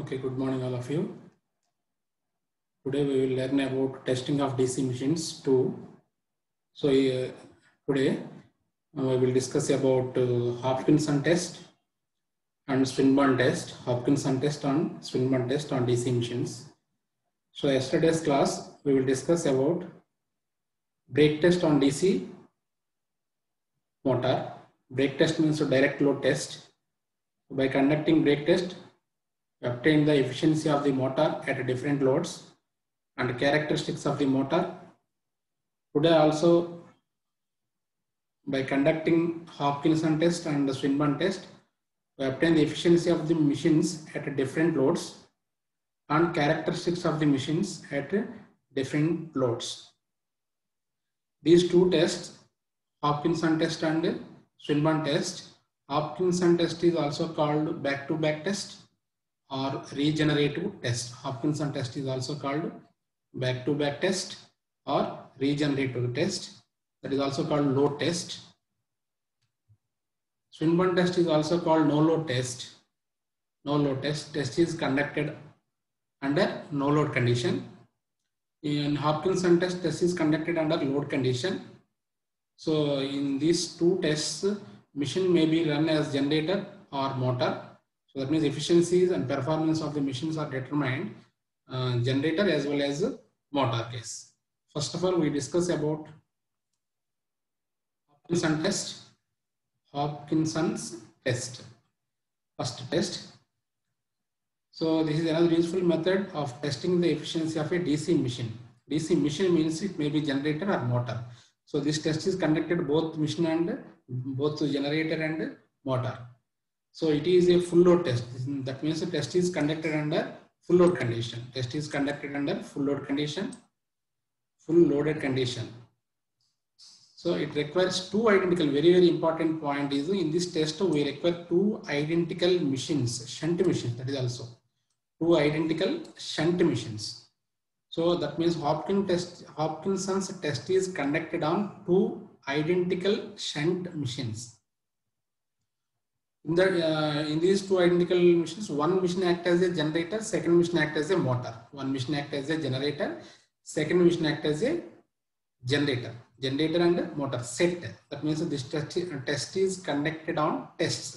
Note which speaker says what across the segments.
Speaker 1: Okay, good morning all of you. Today we will learn about testing of DC machines too. So today we will discuss about Hopkinson test and Swinburne test, Hopkinson test and Swinburne test on DC machines. So yesterday's class we will discuss about brake test on DC motor. Brake test means a direct load test. By conducting brake test, we obtain the efficiency of the motor at different loads and characteristics of the motor. Today also, by conducting Hopkinson test and the Swinburne test, we obtain the efficiency of the machines at different loads and characteristics of the machines at different loads. These two tests, Hopkinson test and Swinburne test, Hopkinson test is also called back-to-back test or regenerative test. Hopkinson test is also called back-to-back test or regenerative test. That is also called load test. Swinburne test is also called no load test. No load test. Test is conducted under no load condition. In Hopkinson test is conducted under load condition. So in these two tests, machine may be run as generator or motor. So that means efficiencies and performance of the machines are determined generator as well as motor case. First of all, we discuss about Hopkinson test. Hopkinson's test. First test. So this is another useful method of testing the efficiency of a DC machine. DC machine means it may be generator or motor. So this test is conducted both machine and both generator and motor. So it is a full load test. That means the test is conducted under full load condition. Test is conducted under full load condition, full loaded condition. So it requires two identical, very important point is in this test we require two identical machines, shunt machines, that is also two identical shunt machines. So that means Hopkinson's test is conducted on two identical shunt machines. In these two identical machines, one machine acts as a generator, second machine acts as a motor. One machine acts as a generator, second machine acts as a generator and motor set. That means this test is conducted on tests.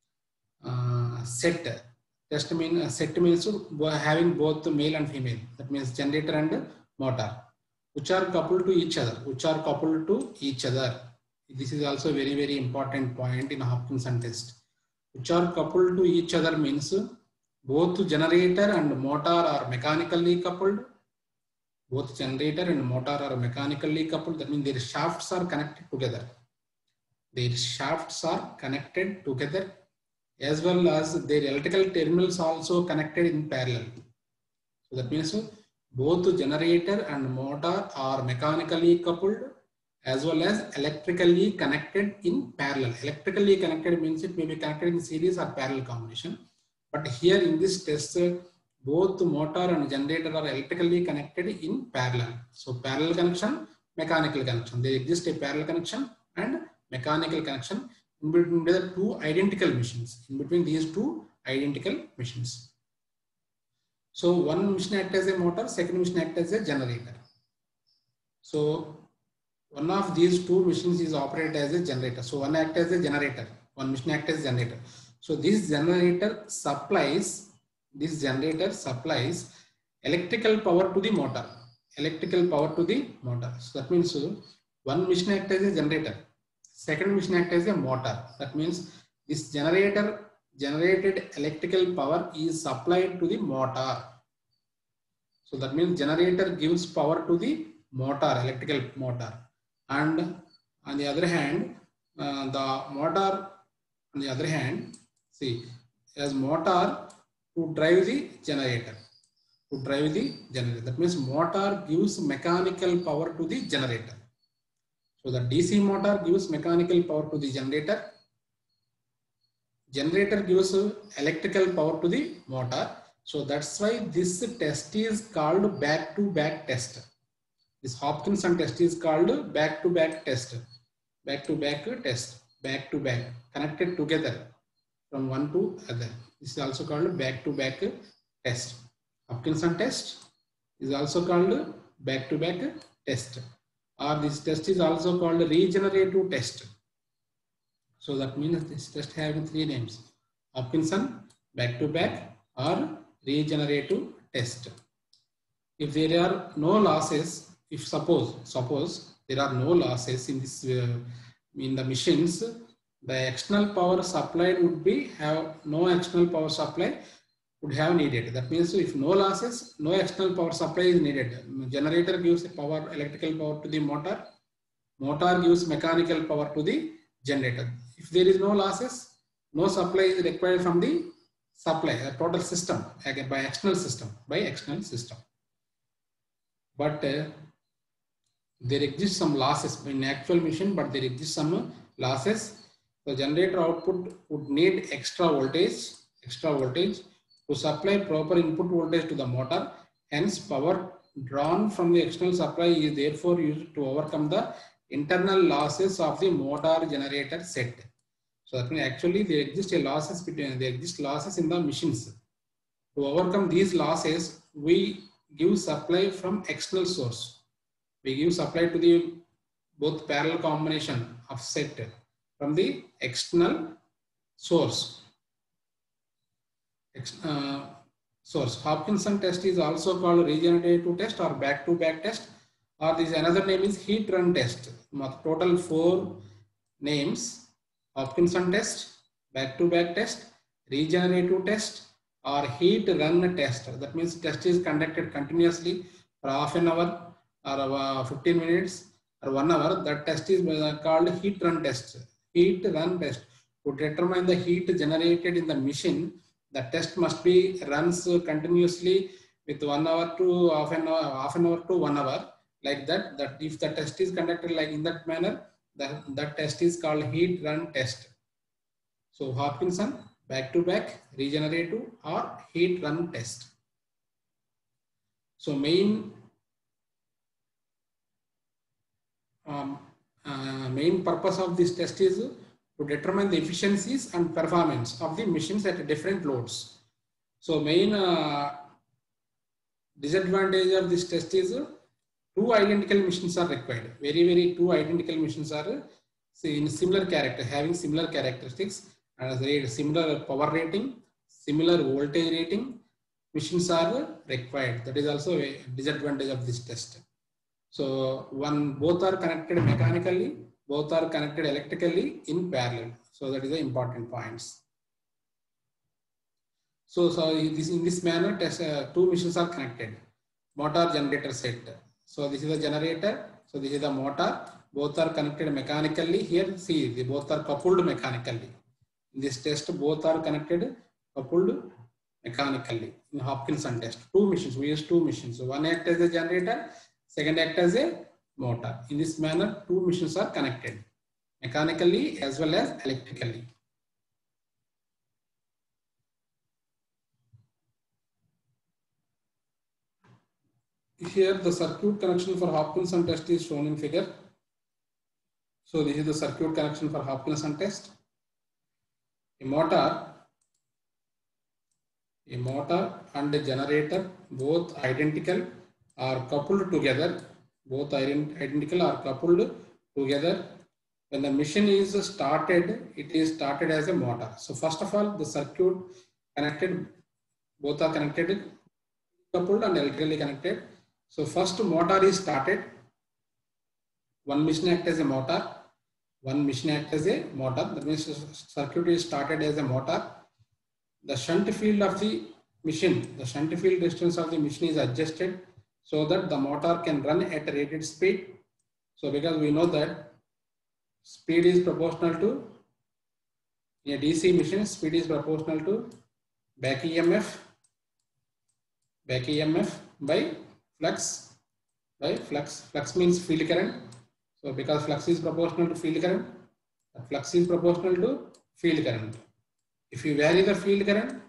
Speaker 1: Set means having both male and female. That means generator and motor, which are coupled to each other. This is also very important point in Hopkinson test. Which are coupled to each other means both generator and motor are mechanically coupled. Both generator and motor are mechanically coupled. That means their shafts are connected together. As well as their electrical terminals also connected in parallel. So that means both generator and motor are mechanically coupled as well as electrically connected in parallel. Electrically connected means it may be connected in series or parallel combination. But here in this test, both motor and generator are electrically connected in parallel. So parallel connection, mechanical connection. There exists a parallel connection and mechanical connection in between the two identical machines. In between these two identical machines. So one machine acts as a motor, second machine acts as a generator. So one of these two machines is operated as a generator. So one acts as a generator, one machine acts as a generator. So this generator supplies electrical power to the motor. So that means one machine acts as a generator, second machine acts as a motor. That means this generated electrical power is supplied to the motor. So that means generator gives power to the motor, electrical motor. And on the other hand, the motor, on the other hand, see, as motor to drive the generator. That means motor gives mechanical power to the generator. So the DC motor gives mechanical power to the generator. Generator gives electrical power to the motor. So that's why this test is called back-to-back test. This Hopkinson test is called back-to-back test. Back-to-back, connected together from one to other. This is also called back-to-back test. Hopkinson test is also called back-to-back test, or this test is also called regenerative test. So that means this test having three names: Hopkinson, back-to-back, or regenerative test. If there are no losses, if suppose there are no losses in this in the machines, the external power supplied would be have no external power supply would have needed. That means if no losses, no external power supply is needed. Generator gives power, electrical power to the motor. Motor gives mechanical power to the generator. If there is no losses, no supply is required from the supply, a total system, again by external system. But there exists some losses in actual machine, but there exists some losses. The generator output would need extra voltage to supply proper input voltage to the motor. Hence, power drawn from the external supply is therefore used to overcome the internal losses of the motor generator set. So that means actually there exist losses in the machines. To overcome these losses, we give supply from external source. We give supply to the both parallel combination of set from the external source. Hopkinson test is also called regenerative test or back-to-back test, or this another name is heat run test. Total 4 names: Hopkinson test, back-to-back test, regenerative test, or heat run test. That means test is conducted continuously for half an hour or 15 minutes or 1 hour. That test is called heat run test. Heat run test. To determine the heat generated in the machine, the test must be runs continuously with 1 hour to half an hour to 1 hour, like that. That if the test is conducted like in that manner, that test is called heat run test. So Hopkinson, back-to-back, regenerative, or heat run test. So main purpose of this test is to determine the efficiencies and performance of the machines at different loads. So main disadvantage of this test is 2 identical machines are required. Very 2 identical machines are in similar character, having similar characteristics, and similar power rating, similar voltage rating. Machines are required. That is also a disadvantage of this test. So both are connected mechanically, both are connected electrically in parallel. So that is the important points. So in this manner, 2 machines are connected. Motor generator set. So this is the generator. So this is the motor. Both are connected mechanically. Here, see, they both are coupled mechanically. In this test, both are connected, coupled mechanically. In Hopkinson test, 2 machines. We use 2 machines. So one act as a generator, second act as a motor. In this manner, 2 machines are connected mechanically as well as electrically. Here the circuit connection for Hopkinson test is shown in figure. So this is the circuit connection for Hopkinson test. A motor and a generator, both identical, are coupled together. Both identical are coupled together. When the machine is started, it is started as a motor. So first of all, the circuit connected, both are connected, coupled and electrically connected. So first motor is started. One machine act as a motor. One machine act as a motor. That means circuit is started as a motor. The shunt field of the machine, the shunt field distance of the machine is adjusted so that the motor can run at a rated speed. So because we know that speed is proportional to, in a DC machine, speed is proportional to back EMF by flux. Flux means field current. So because flux is proportional to field current, the flux is proportional to field current. If you vary the field current,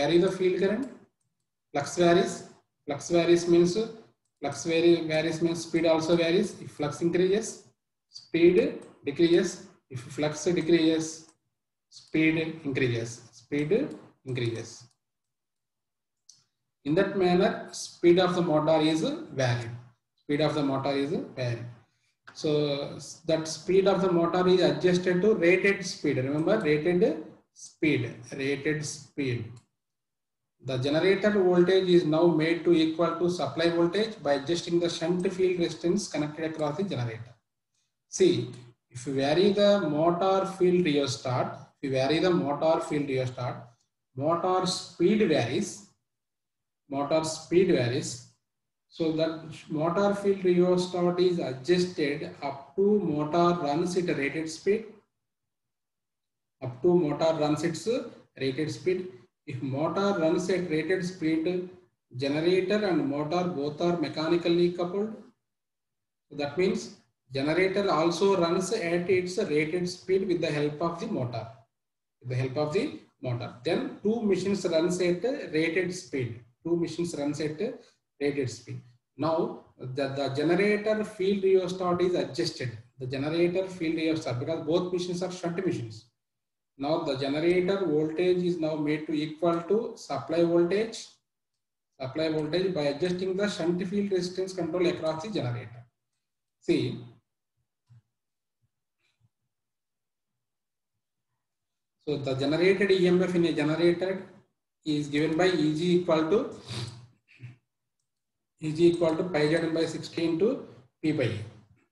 Speaker 1: flux varies. Flux varies means speed also varies. If flux increases, speed decreases. If flux decreases, speed increases. In that manner, speed of the motor is varied. Speed of the motor is varied. So that speed of the motor is adjusted to rated speed. Remember, rated speed. The generator voltage is now made to equal to supply voltage by adjusting the shunt field resistance connected across the generator. See, if you vary the motor field rheostat, motor speed varies. So that motor field rheostat is adjusted up to motor runs at rated speed. If motor runs at rated speed, generator and motor both are mechanically coupled. So that means generator also runs at its rated speed with the help of the motor. Then two machines runs at rated speed. Now the generator field rheostat is adjusted. Because both machines are shunt machines. Now the generator voltage is now made to equal to supply voltage by adjusting the shunt field resistance control across the generator. See, so the generated EMF in a generator is given by Eg equal to pi Z by 60 into P by A.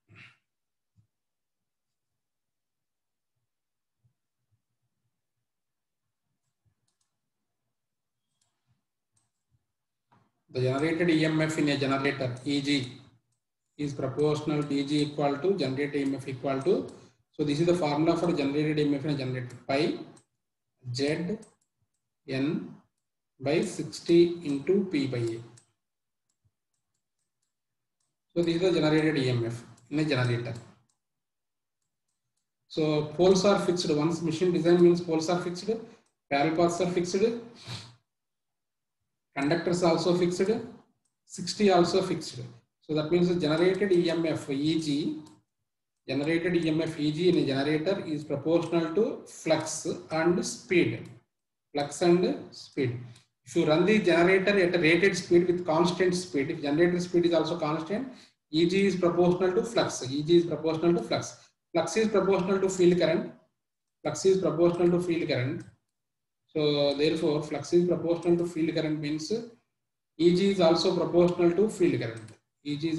Speaker 1: The generated EMF in a generator Eg is proportional to Eg equal to generated EMF equal to. So this is the formula for generated EMF in a generator, pi Z N by 60 into P by A. So this is the generated EMF in a generator. So poles are fixed. Once machine design means poles are fixed, parallel paths are fixed, conductors also fixed, 60 also fixed. So that means the generated EMF Eg in a generator is proportional to flux and speed. If you run the generator at a rated speed with constant speed, if generator speed is also constant, Eg is proportional to flux. Flux is proportional to field current. So therefore, flux is proportional to field current means Eg is also proportional to field current. IF.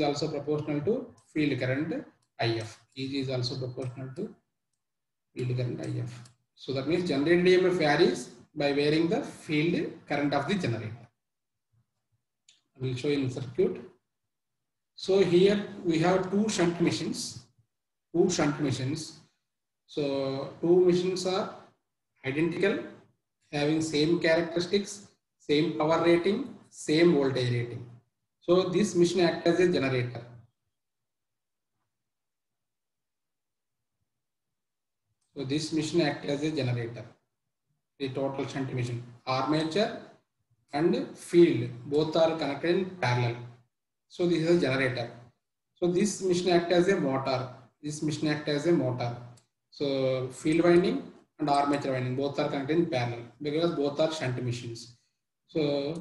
Speaker 1: So that means generated EMF varies by varying the field current of the generator. I will show you in circuit. So here we have two shunt machines. So two machines are identical, having same characteristics, same power rating, same voltage rating. So this machine acts as a generator. The total shunt machine. Armature and field both are connected in parallel. So this is a generator. So this machine acts as a motor. So field winding and armature winding both are connected in parallel because both are shunt machines. So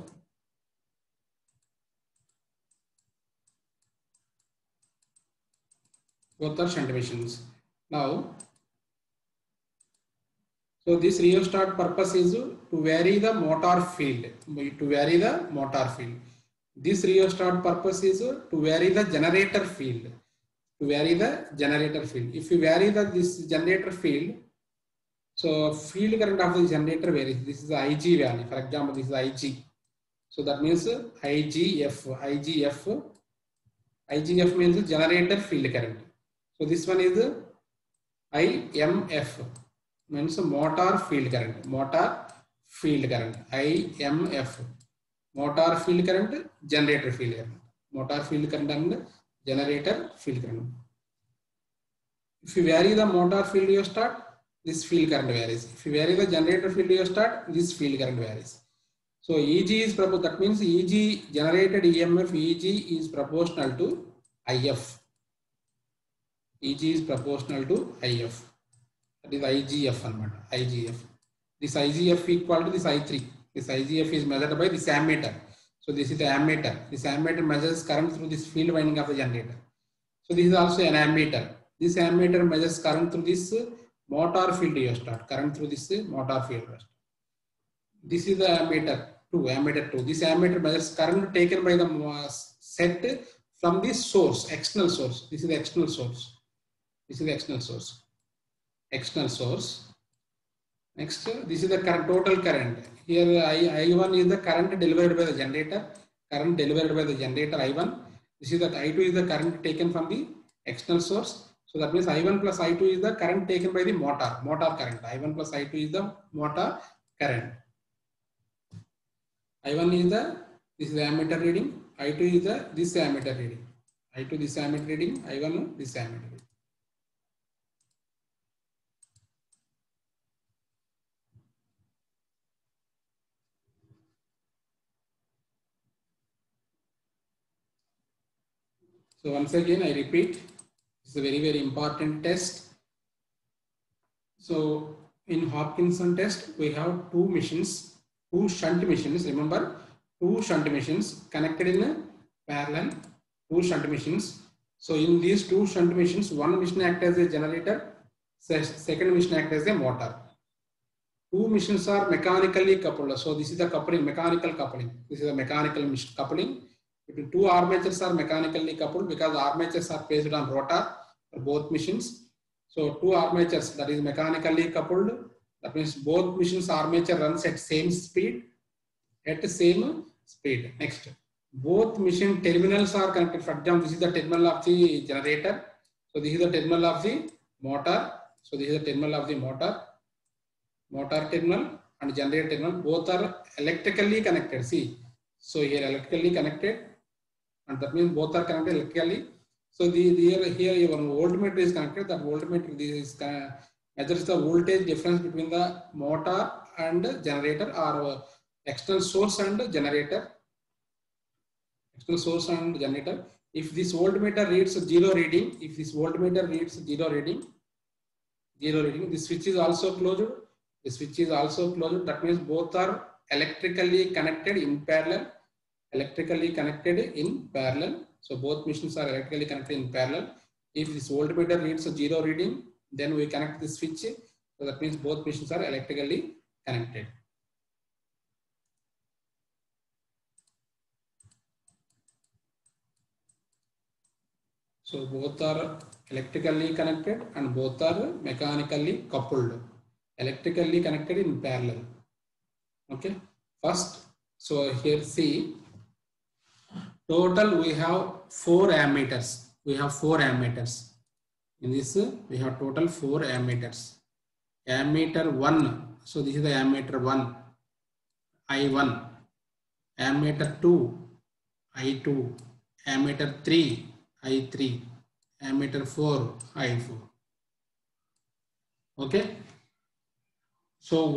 Speaker 1: both are shunt machines. Now, so this rheostat purpose is to vary the motor field. This rheostat purpose is to vary the generator field. If you vary this generator field, so field current of the generator varies. This is the Ig value. For example, this is Ig. So that means IGF means generator field current. So this one is IMF, means motor field current. IMF, motor field current, generator field current. Motor field current and generator field current. If you vary the motor field rheostat, this field current varies. If you vary the generator field rheostat, this field current varies. So Eg is proportional. That means Eg, generated EMF Eg is proportional to IF. Eg is proportional to IF. That is IGF. This IGF equal to this I3. This IGF is measured by this ammeter. So this is the ammeter. This ammeter measures current through this field winding of the generator. So this is also an ammeter. This ammeter measures current through this motor field rheostat. Current through this motor field rheostat. This is the ammeter 2. Ammeter 2. This ammeter measures current taken by the set from the source, external source. This is the external source. This is the external source. External source. Next, this is the current, total current. Here I1 is the current delivered by the generator. Current delivered by the generator I1. This is that I2 is the current taken from the external source. So that means I1 plus I2 is the current taken by the motor current. I1 plus I2 is the motor current. I1 is this is the ammeter reading. I2 is this ammeter reading. I2 this ammeter reading. I1 this ammeter reading. So once again, I repeat, it's a very, very important test. So in Hopkinson test, we have two machines, two shunt machines. Remember, two shunt machines connected in parallel, two shunt machines. So in these two shunt machines, one machine acts as a generator, second machine acts as a motor. Two machines are mechanically coupled. So this is the coupling, mechanical coupling. This is a mechanical coupling. Between two armatures are mechanically coupled because armatures are placed on rotor for both machines. So two armatures, that is mechanically coupled. That means both machines armature runs at same speed. Next, both machine terminals are connected. For example, this is the terminal of the generator. So this is the terminal of the motor. So this is the terminal of the motor terminal and generator terminal. Both are electrically connected. See, so here electrically connected. And that means both are connected electrically. So here your voltmeter is connected. That voltmeter measures the voltage difference between the motor and generator, or external source and generator. External source and generator. If this voltmeter reads zero reading, this switch is also closed. The switch is also closed. That means both are electrically connected in parallel. So both machines are electrically connected in parallel. If this voltmeter reads a zero reading, then we connect the switch. So that means both machines are electrically connected. So both are electrically connected and both are mechanically coupled. Electrically connected in parallel. Okay. First, so here see. Total we have 4 ammeters. In this we have total 4 ammeters. Ammeter 1. So this is the ammeter 1. I1. Ammeter 2. I2. Ammeter 3. I3. Ammeter 4. I4. Okay. So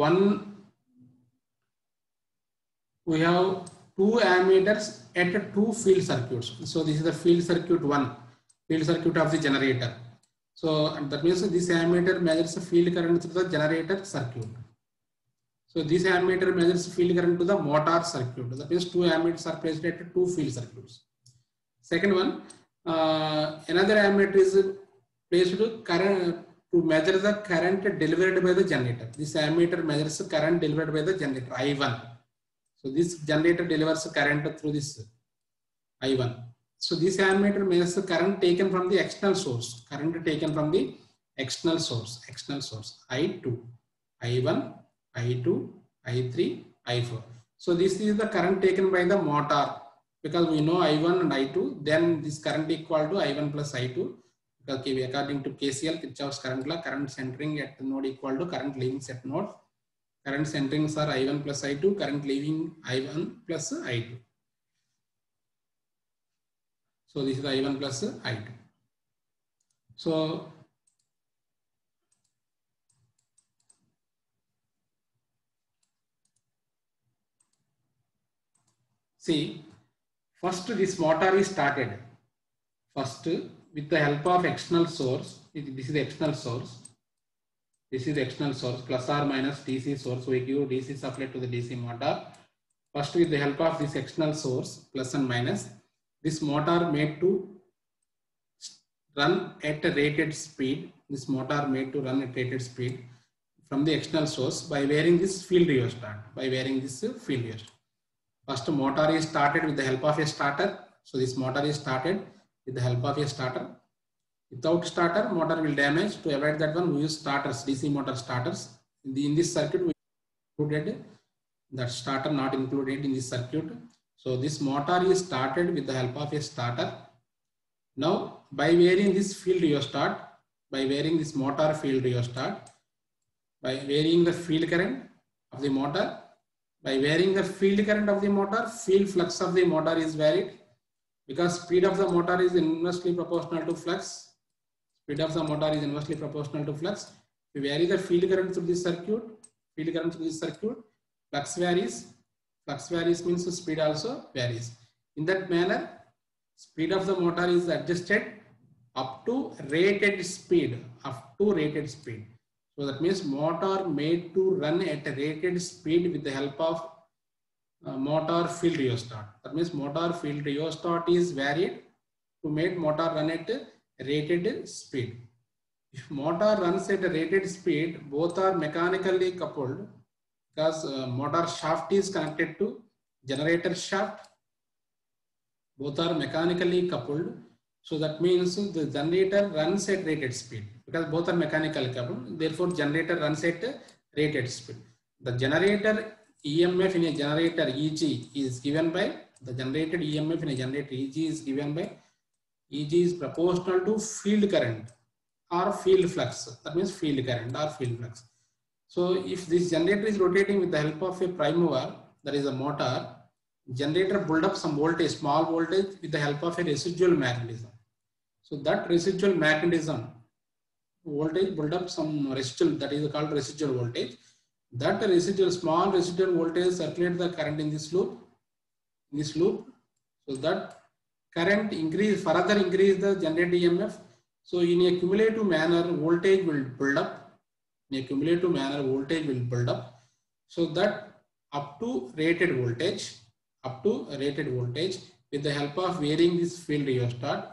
Speaker 1: we have 2 ammeters at 2 field circuits. So this is the field circuit 1, field circuit of the generator. So that means this ammeter measures the field current through the generator circuit. So this ammeter measures field current to the motor circuit. That means 2 ammeters are placed at 2 field circuits. Second one, another ammeter is placed to measure the current delivered by the generator. This ammeter measures the current delivered by the generator I1. So this generator delivers current through this I1. So this ammeter measures the current taken from the external source. I2, I1, I2, I3, I4. So this is the current taken by the motor, because we know I1 and I2. Then this current equal to I1 plus I2. Because according to KCL, Kirchhoff's current law, current centering at node equal to current leaving at node. Current centerings are I1 plus I2, current leaving I1 plus I2. So this is I1 plus I2. So see, first this motor is started. First, with the help of external source, this is the external source. This is the external source, plus or minus DC source. We give DC supply to the DC motor. First, with the help of this external source, plus and minus, this motor made to run at a rated speed. This motor made to run at rated speed from the external source by wearing this field rheostat. By wearing this field rheostat. First, motor is started with the help of a starter. So this motor is started with the help of a starter. Without starter, motor will damage. To avoid that one, we use starters, DC motor starters. In this circuit, we included that starter not included in this circuit. So this motor is started with the help of a starter. Now, by wearing this field rheostat, by wearing this motor field rheostat, by varying the field current of the motor, by varying the field current of the motor, field flux of the motor is varied because speed of the motor is inversely proportional to flux. Speed of the motor is inversely proportional to flux. We vary the field current through this circuit. Field current through this circuit. Flux varies. Flux varies means the speed also varies. In that manner, speed of the motor is adjusted up to rated speed. Up to rated speed. So that means motor made to run at a rated speed with the help of motor field rheostat. That means motor field rheostat is varied to make motor run at rated speed. If motor runs at a rated speed, both are mechanically coupled because motor shaft is connected to generator shaft. Both are mechanically coupled. So that means the generator runs at rated speed because both are mechanically coupled. Therefore, generator runs at rated speed. The generator EMF in a generator EG is given by the generated EMF in a generator EG is given by EG is proportional to field current or field flux. That means field current or field flux. So if this generator is rotating with the help of a prime mover, that is a motor, generator build up some voltage, small voltage with the help of a residual magnetism. So that residual magnetism voltage build up some residual, that is called residual voltage. That residual, small residual voltage circulate the current in this loop. So that current further increase the generated EMF. So in a cumulative manner, voltage will build up. In a cumulative manner, voltage will build up. So that up to rated voltage with the help of varying this field rheostat,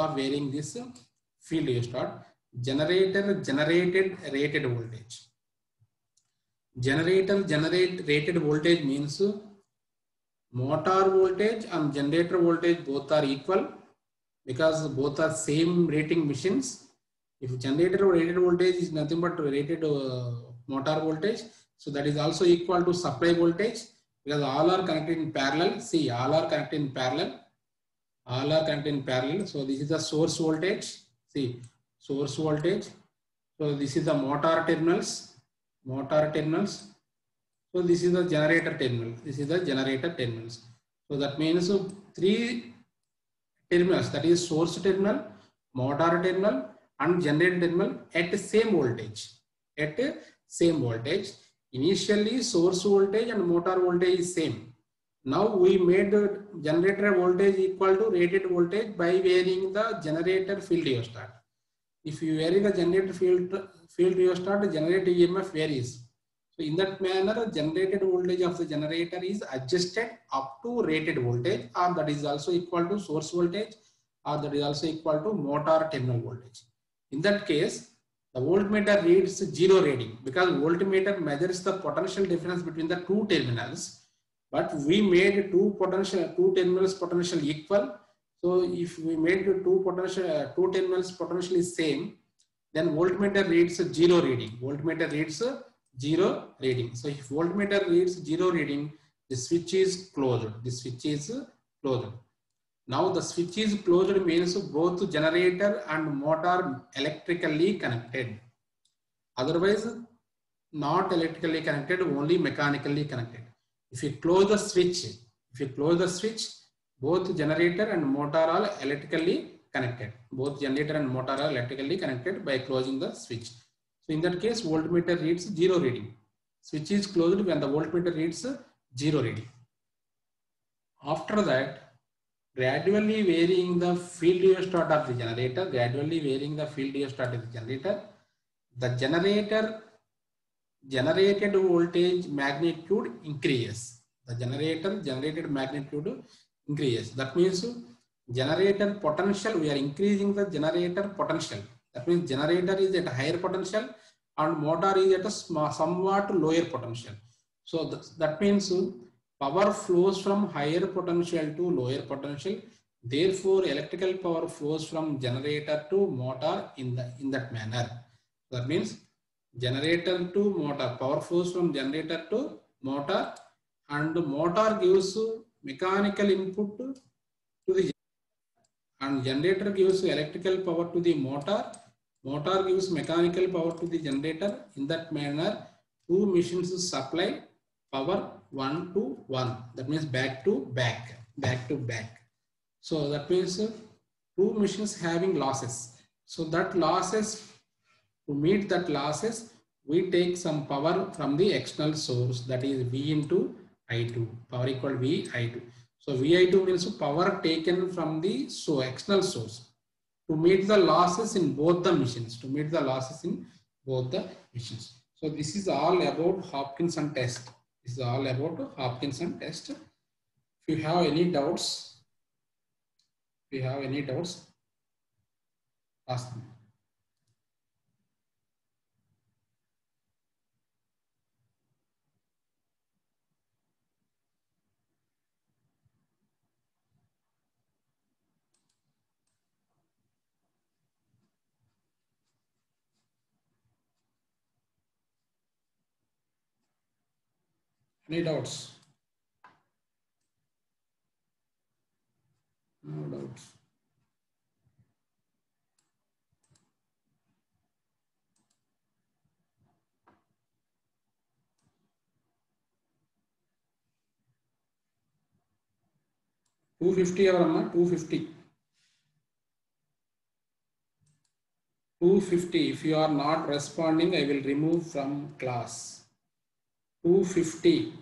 Speaker 1: generator generated rated voltage. Generator generate rated voltage means motor voltage and generator voltage both are equal because both are same rating machines. If generator rated voltage is nothing but rated motor voltage, so that is also equal to supply voltage because all are connected in parallel. See, all are connected in parallel. So this is the source voltage. See, source voltage. So this is the motor terminals. So this is the generator terminals. So that means three terminals, that is source terminal, motor terminal and generator terminal at the same voltage. Initially source voltage and motor voltage is same. Now we made the generator voltage equal to rated voltage by varying the generator field rheostat. If you vary the generator field rheostat, the generator EMF varies. So in that manner, generated voltage of the generator is adjusted up to rated voltage, or that is also equal to source voltage, or that is also equal to motor terminal voltage. In that case, the voltmeter reads zero reading because voltmeter measures the potential difference between the two terminals. But we made two terminals potential equal. So if we made two terminals potentially same, then voltmeter reads zero reading. So if voltmeter reads zero reading, the switch is closed. Now the switch is closed means both generator and motor electrically connected. Otherwise, not electrically connected, only mechanically connected. If you close the switch, both generator and motor are electrically connected. By closing the switch. So in that case, voltmeter reads zero reading. Switch is closed when the voltmeter reads zero reading. After that, gradually varying the field rheostat of the generator, the generated voltage magnitude increases. The generated magnitude increases. That means generator potential, we are increasing the generator potential. That means generator is at a higher potential and motor is at a somewhat lower potential. So that means power flows from higher potential to lower potential. Therefore, electrical power flows from generator to motor in that manner. That means generator to motor, power flows from generator to motor, and motor gives mechanical input to the, and generator gives electrical power to the motor. Motor gives mechanical power to the generator. In that manner, two machines supply power 1 to 1. That means back to back. So that means two machines having losses. So that losses, to meet that losses, we take some power from the external source, that is V into I2. Power equal V I2. So VI2 means power taken from the external source to meet the losses in both the machines. So this is all about Hopkinson test. If you have any doubts, ask me. Any doubts? No doubts. $250 avarama, $250. If you are not responding, I will remove from class. 250.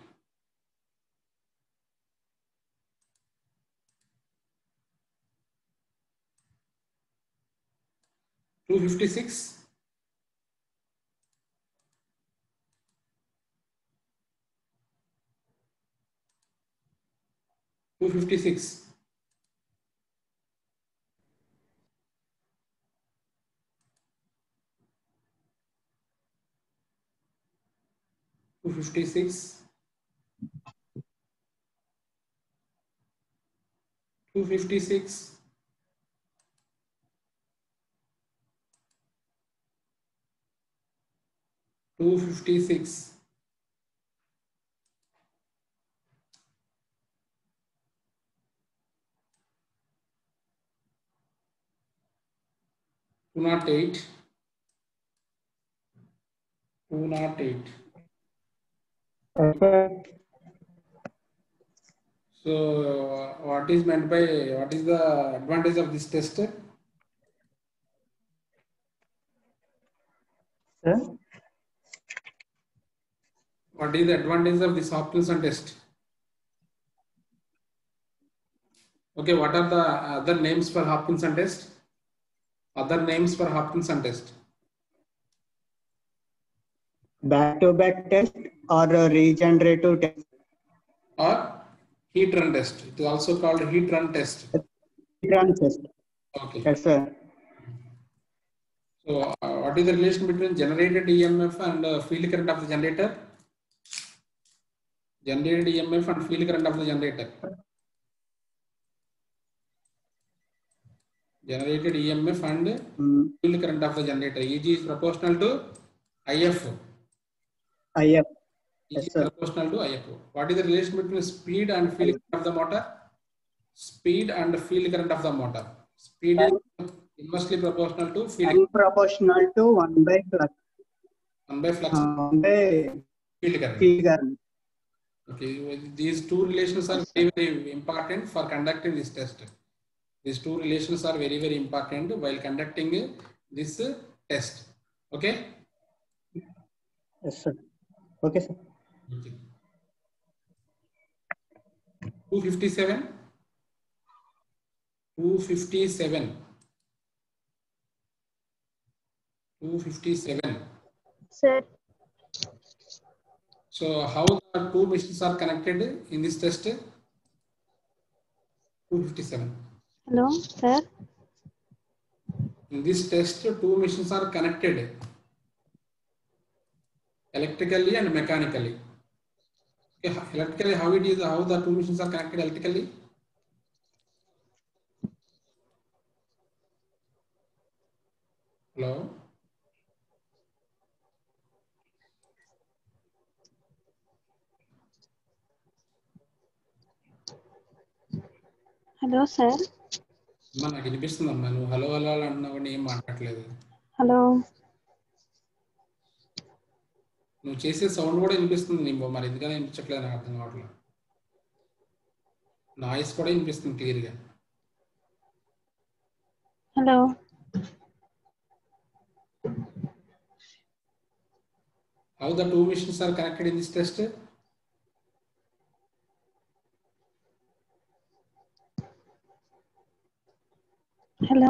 Speaker 1: 256. 256. 256. 256. 256. 208. 208. So what is the advantage of this test?
Speaker 2: Sir?
Speaker 1: What is the advantage of this Hopkinson test? Okay, what are the other names for Hopkinson test?
Speaker 2: Back-to-back test or regenerative test?
Speaker 1: Or heat run test. It is also called heat run test.
Speaker 2: Heat run test.
Speaker 1: Okay.
Speaker 2: Yes, sir.
Speaker 1: So what is the relation between generated EMF and field current of the generator? Generated EMF and field current of the generator. Generated EMF and field current of the generator. EG is proportional to IF.
Speaker 2: IF.
Speaker 1: Yes, is proportional to IF. What is the relation between speed and field current of the motor? Speed and field current of the motor. Speed is inversely proportional to field.
Speaker 2: Proportional to 1 by flux.
Speaker 1: 1 by flux.
Speaker 2: 1 by
Speaker 1: field current. Okay, these two relations are very, very important for conducting this test. These two relations are very, very important while conducting this test. Okay?
Speaker 2: Yes, sir. Okay, sir.
Speaker 1: Okay. 257. 257. 257.
Speaker 3: Sir.
Speaker 1: So how the two machines are connected in this test? 257.
Speaker 3: Hello, sir.
Speaker 1: In this test, two machines are connected electrically and mechanically. Okay, electrically, how it is, how the two machines are connected electrically? Hello?
Speaker 3: Hello, sir.
Speaker 1: అమ్మా నాకు వినిపిస్తుందమ్మా, నువ్వు hello hello అన్నా కూడా ఏం మాట్లాడలేదు.
Speaker 3: Hello.
Speaker 1: నువ్వు చేసే sound కూడా వినిపిస్తుంది నీకు, మరి ఎందుకని వినిపించట్లేదు నాకు అర్థం కావట్లేదు. నాయిస్ కూడా వినిపిస్తుంది క్లియర్గా.
Speaker 3: Hello.
Speaker 1: How the two machines are connected in this test?
Speaker 3: Hello.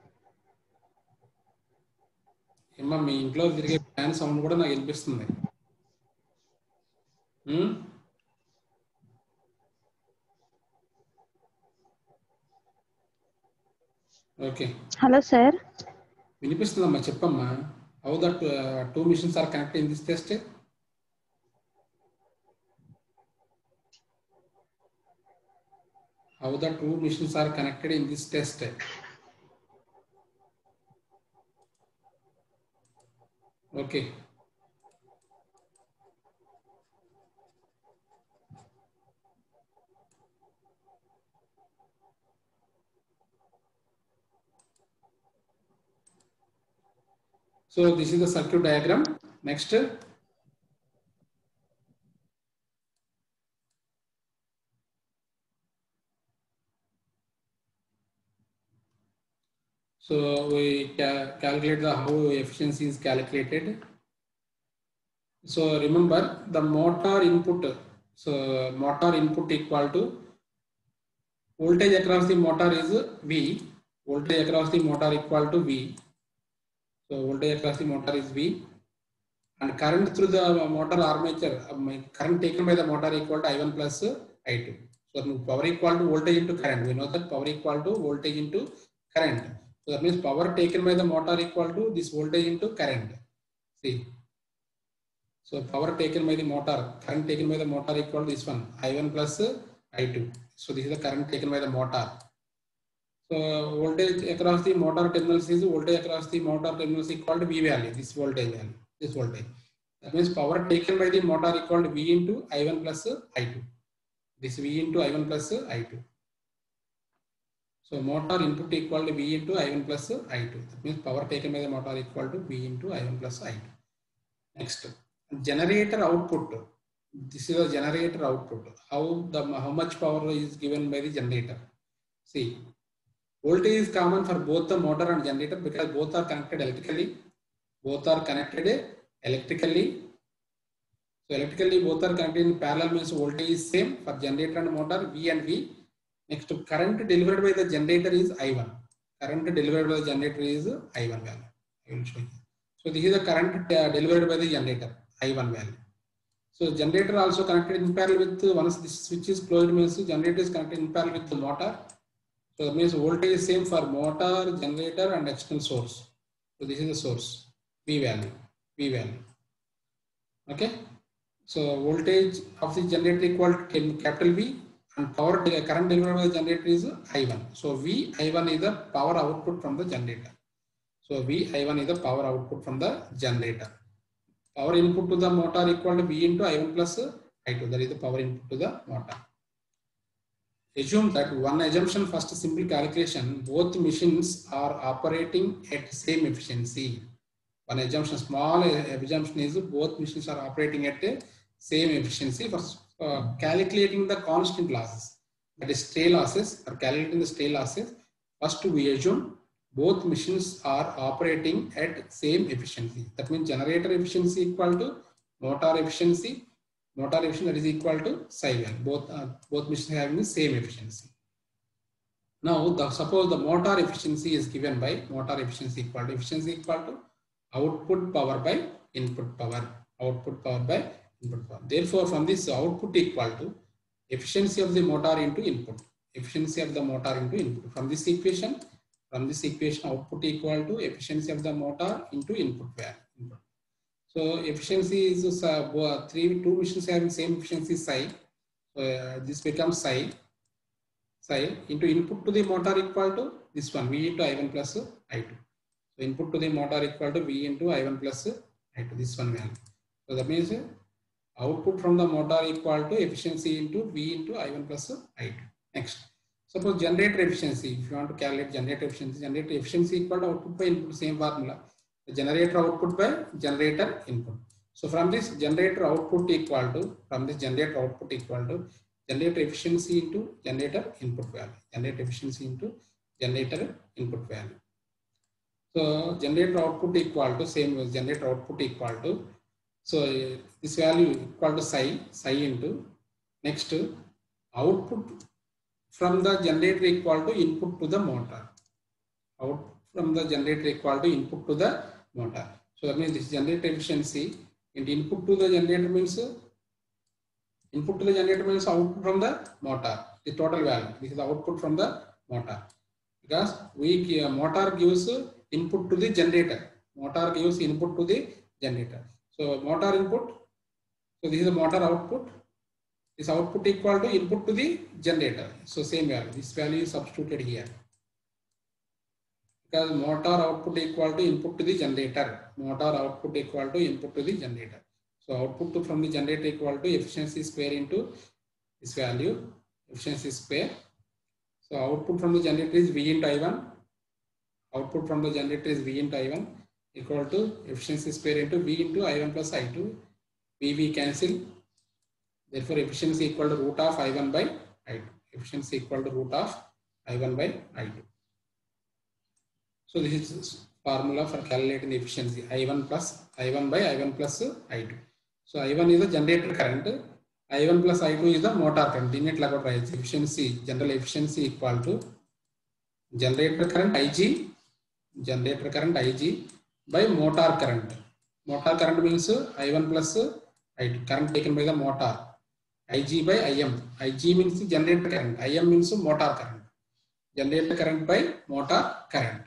Speaker 1: ఏమ్మా మీ ఇంట్లో తిరిగే ఫ్యాన్ సౌండ్ కూడా నాకు వినిపిస్తుంది. ఓకే.
Speaker 3: Hello, sir.
Speaker 1: వినిపిస్తుందమ్మా, చెప్పమ్మా. How the two machines are connected in this test? How the two machines are connected in this test? Okay. So this is the circuit diagram. Next. So we calculate the how efficiency is calculated. So remember the motor input. So motor input equal to voltage across the motor is V. Voltage across the motor equal to V. So voltage across the motor is V. And current through the motor armature, current taken by the motor equal to I1 plus I2. So power equal to voltage into current. We know that power equal to voltage into current. So that means power taken by the motor equal to this voltage into current. See. So power taken by the motor, current taken by the motor equal to this one, I1 plus I2. So this is the current taken by the motor. So voltage across the motor terminals is voltage across the motor terminals equal to V value, this voltage value, this voltage. That means power taken by the motor equal to V into I1 plus I2. This V into I1 plus I2. So motor input equal to V into I1 plus I2. That means power taken by the motor equal to V into I1 plus I2. Next, generator output. This is a generator output. How much power is given by the generator? See, voltage is common for both the motor and generator because both are connected electrically. Both are connected electrically. So electrically both are connected in parallel means voltage is same for generator and motor, V and V. Next, current delivered by the generator is I1. Current delivered by the generator is I1 value. I will show you. So this is the current delivered by the generator, I1 value. So generator also connected in parallel with, once this switch is closed means generator is connected in parallel with the motor. So that means voltage is same for motor, generator and external source. So this is the source, V value, V value. Okay. So voltage of the generator equal to capital V and power current delivered by the generator is I1. So V I1 is the power output from the generator. So V I1 is the power output from the generator. Power input to the motor equal to V into I1 plus I2. That is the power input to the motor. Assume that one assumption, first simple calculation, both machines are operating at same efficiency. One assumption, small assumption is both machines are operating at a same efficiency. For calculating the constant losses, that is stray losses, or calculating the stray losses, first we assume both machines are operating at same efficiency. That means generator efficiency equal to motor efficiency. Motor efficiency that is equal to psi value. Both machines having the same efficiency. Now, suppose the motor efficiency is given by motor efficiency equal to output power by input power. Output power by input power. Therefore, from this output equal to efficiency of the motor into input. Efficiency of the motor into input. From this equation, output equal to efficiency of the motor into input value. So efficiency is two machines having same efficiency psi. So this becomes psi into input to the motor equal to this one V into I1 plus I2. So input to the motor equal to V into I1 plus I2, this one value. So that means output from the motor equal to efficiency into V into I1 plus I2. Next, suppose generator efficiency. If you want to calculate generator efficiency equal to output by input, same formula. The generator output by generator input. So from this generator output equal to, generator efficiency into generator input value. Generator efficiency into generator input value. So generator output equal to, same as generator output equal to, so this value equal to psi into, next output from the generator equal to input to the motor. Output from the generator equal to input to the motor. So that means this generator efficiency and input to the generator means output from the motor, the total value. This is the output from the motor, because motor gives input to the generator. So motor input, so this is the motor output. This output equal to input to the generator. So same value. This value is substituted here, because motor output equal to input to the generator. So output from the generator equal to efficiency square into this value, efficiency square. So output from the generator is V into I1. Equal to efficiency square into V into I1 plus I2. V cancel. Therefore, efficiency equal to root of I1 by I2. So this is formula for calculating the efficiency, I1 by I1 plus I2. So I1 is the generator current, I1 plus I2 is the motor current. Efficiency, general efficiency equal to generator current IG by motor current. Motor current means I1 plus I2, current taken by the motor. IG by IM. IG means the generator current. IM means motor current. Generator current by motor current.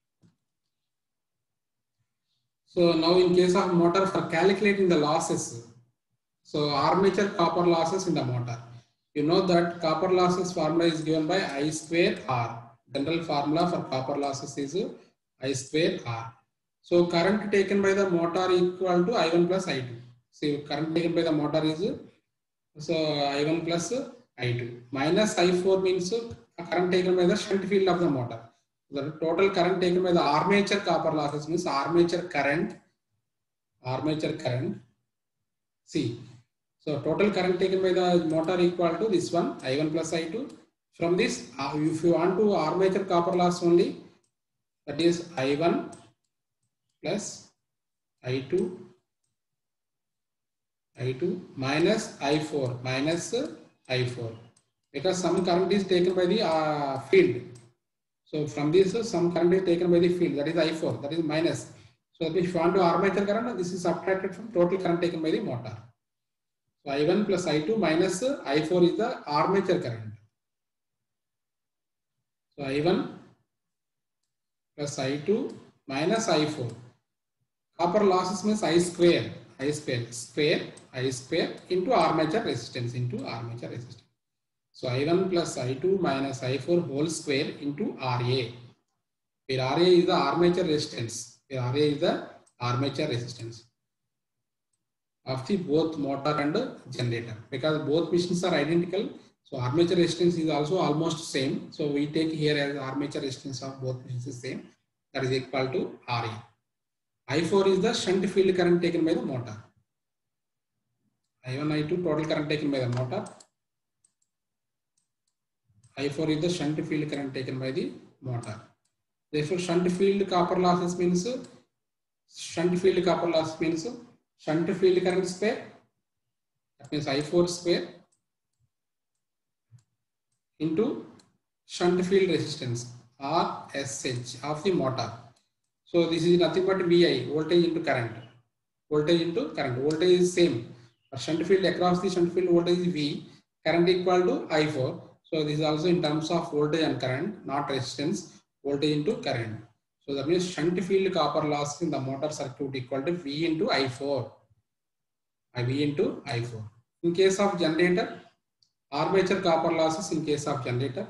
Speaker 1: So now in case of motor, for calculating the losses, so armature copper losses in the motor. You know that copper losses formula is given by I square R. General formula for copper losses is I square R. So current taken by the motor equal to I1 plus I2. So current taken by the motor is I1 plus I2. Minus I4 means current taken by the shunt field of the motor. The total current taken by the armature copper losses means armature current. See, so total current taken by the motor equal to this one, I1 plus I2. From this, if you want to armature copper loss only, that is I1 plus I2 minus I4 because some current is taken by the field. So from this, some current is taken by the field, that is I4, that is minus. So if you want to armature current, this is subtracted from total current taken by the motor. So I1 plus I2 minus I4 is the armature current. So I1 plus I2 minus I4. Copper losses means I square into armature resistance. So I1 plus I2 minus I4 whole square into RA. Where RA is the armature resistance. Of the both motor and generator. Because both machines are identical, so armature resistance is also almost same. So we take here as armature resistance of both machines is same. That is equal to RA. I4 is the shunt field current taken by the motor. I1, I2 total current taken by the motor. I4 is the shunt field current taken by the motor. Therefore, shunt field copper losses means shunt field current square. That means I4 square into shunt field resistance RSH of the motor. So this is nothing but VI, voltage into current. Voltage is same, Shunt field across the shunt field voltage is V, current equal to I4. So this is also in terms of voltage and current, not resistance, voltage into current. So that means shunt field copper loss in the motor circuit equal to V into I4. V into I4. In case of generator, armature copper losses in case of generator.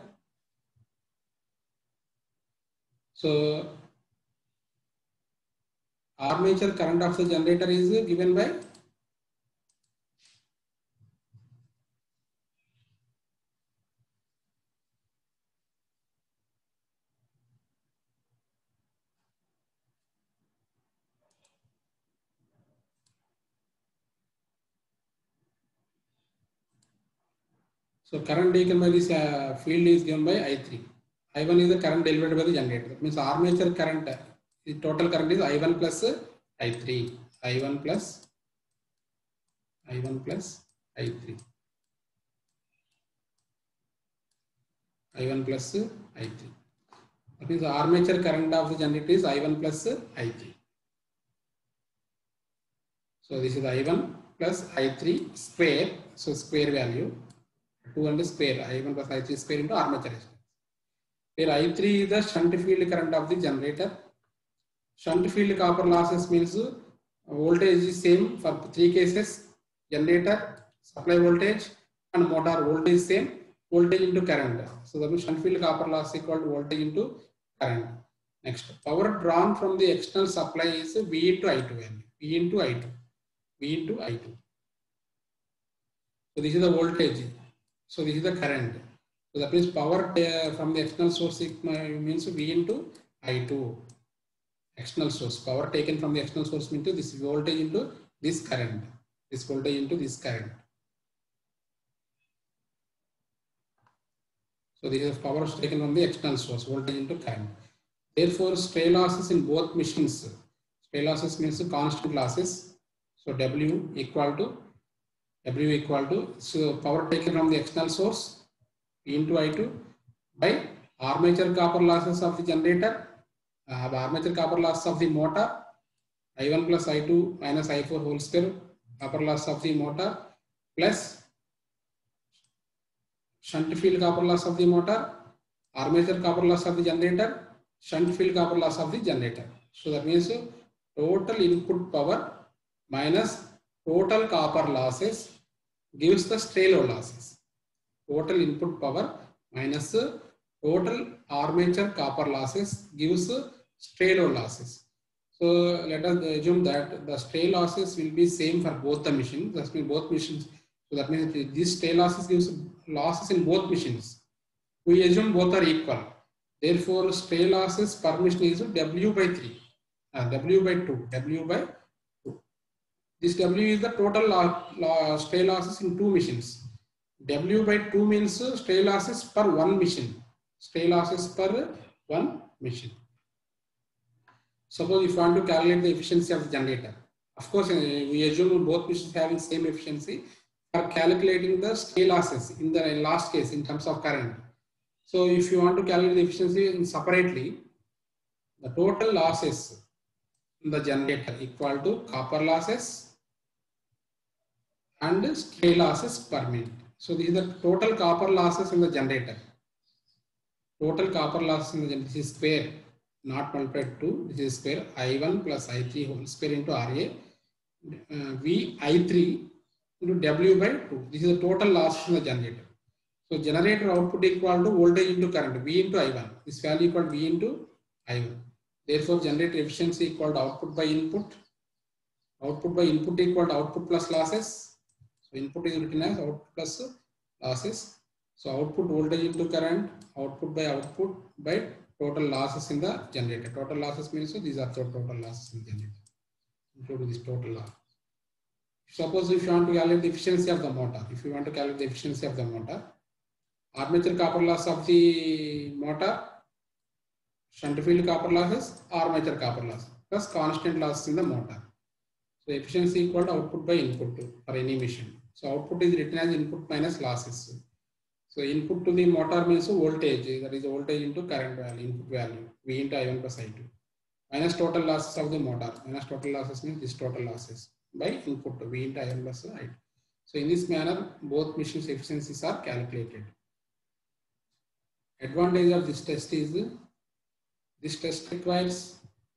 Speaker 1: So armature current of the generator is given by so current taken by this field is given by I3. I1 is the current delivered by the generator. That means armature current, the total current is I1 plus I3. I1 plus I3. I1 plus I3. That means the armature current of the generator is I1 plus I3. So this is I1 plus I3 square. So square value 2 and square I1 plus I3 square into armature resistance. Where I3 is the shunt field current of the generator. Shunt field copper losses means voltage is same for 3 cases: generator, supply voltage, and motor voltage same. Voltage into current. So the shunt field copper loss equal to voltage into current. Next, power drawn from the external supply is V into I2 value. V into I2. V into I2. So this is the voltage. So this is the current. So that means power from the external source means V into I2. External source. Power taken from the external source means this voltage into this current. This voltage into this current. So this is power taken from the external source, voltage into current. Therefore, stray losses in both machines. Stray losses means constant losses. So W equal to so power taken from the external source V into I2 by armature copper losses of the generator, armature copper loss of the motor, I1 plus I2 minus I4 whole square, copper loss of the motor plus shunt field copper loss of the motor, armature copper loss of the generator, shunt field copper loss of the generator. So that means total input power minus total copper losses gives the stray load losses. Total input power minus total armature copper losses gives stray load losses. So let us assume that the stray losses will be same for both the machines. That means both machines. So that means these stray losses gives losses in both machines. We assume both are equal. Therefore, stray losses per machine is W by 3, W by 2, W by 2. This W is the total stray losses in two machines. W by 2 means stray losses per one machine. Stray losses per one machine. Suppose if you want to calculate the efficiency of the generator. Of course, we assume both machines having same efficiency. For calculating the stray losses in the last case in terms of current. So if you want to calculate the efficiency separately, the total losses in the generator equal to copper losses and stray losses per minute. So these are the total copper losses in the generator. Total copper losses in the generator, this is square, not multiplied 2, this is square, I1 plus I3 whole square into RA, V I3 into W by 2. This is the total loss in the generator. So generator output equal to voltage into current, V into I1. This value equal to V into I1. Therefore, generator efficiency equal to output by input. Output by input equal to output plus losses. So input is written as output plus losses. So output voltage into current, output by total losses in the generator. Total losses means so these are the total losses in the generator. Include this total loss. Suppose if you want to calculate the efficiency of the motor, armature copper loss of the motor, shunt field copper losses, armature copper loss plus constant losses in the motor. So efficiency equal to output by input for any machine. So output is written as input minus losses. So input to the motor means voltage, that is voltage into current value, input value, V into I1 plus I2. Minus total losses of the motor. Minus total losses means this total losses by input V into I1 plus I2. So in this manner, both machines' efficiencies are calculated. Advantage of this test is this test requires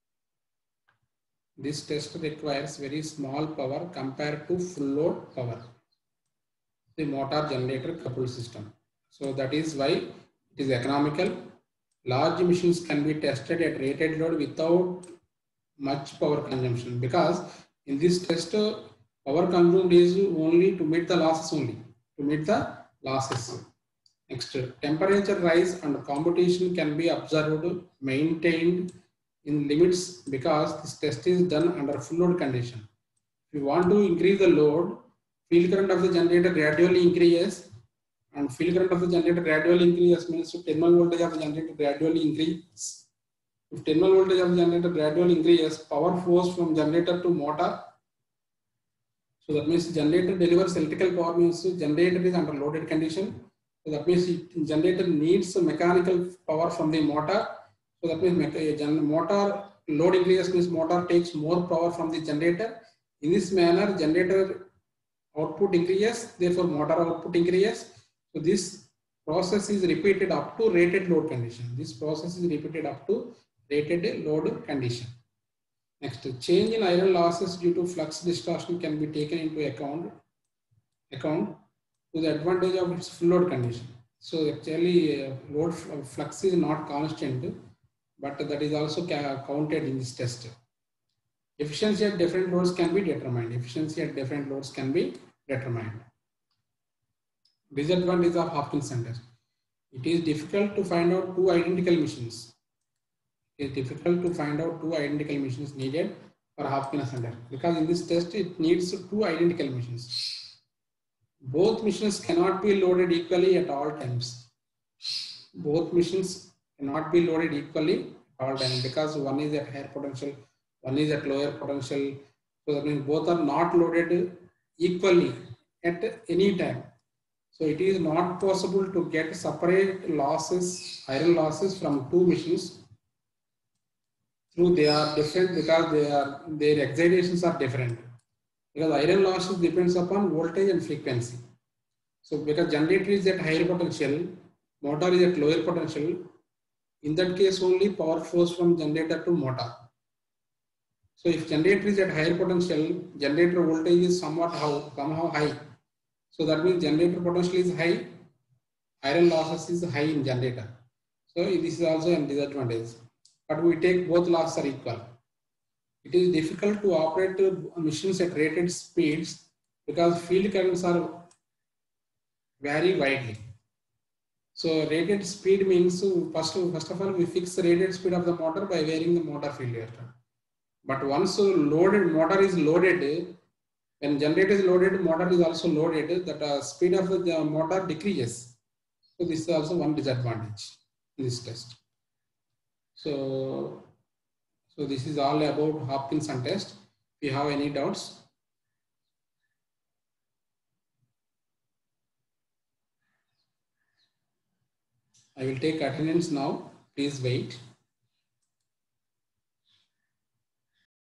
Speaker 1: very small power compared to full load power, the motor generator coupled system. So that is why it is economical. Large machines can be tested at rated load without much power consumption, because in this test power consumed is only to meet the losses Next, temperature rise and competition can be observed, maintained in limits, because this test is done under full load condition. If you want to increase the load, field current of the generator gradually increases, and field current of the generator gradually increases means terminal voltage of the generator gradually increases. If terminal voltage of the generator gradually increases, power flows from generator to motor. So that means generator delivers electrical power, means generator is under loaded condition. So that means generator needs mechanical power from the motor. So that means motor load increases means motor takes more power from the generator. In this manner, generator output increases, therefore motor output increases. So this process is repeated up to rated load condition. Next, change in iron losses due to flux distortion can be taken into account to the advantage of its full load condition. So actually load flux is not constant, but that is also counted in this test. Efficiency at different loads can be determined. Disadvantage of Hopkinson test. It is difficult to find out two identical machines. Needed for Hopkinson test, because in this test it needs two identical machines. Both machines cannot be loaded equally at all times. Because one is at higher potential, one is at lower potential. So that means both are not loaded equally at any time. So it is not possible to get separate losses, iron losses from two machines. They are different because their excitations are different. Because iron losses depends upon voltage and frequency. So because generator is at higher potential, motor is at lower potential, in that case only power flows from generator to motor. So if generator is at higher potential, generator voltage is somehow high. So that means generator potential is high, iron losses is high in generator. So this is also a disadvantage. But we take both losses are equal. It is difficult to operate machines at rated speeds because field currents are vary widely. So rated speed means first of all we fix the rated speed of the motor by varying the motor field reactor. But once motor is loaded, when generator is loaded, motor is also loaded, that speed of the motor decreases. So this is also one disadvantage in this test. So this is all about Hopkinson test. If you have any doubts, I will take attendance now. Please wait.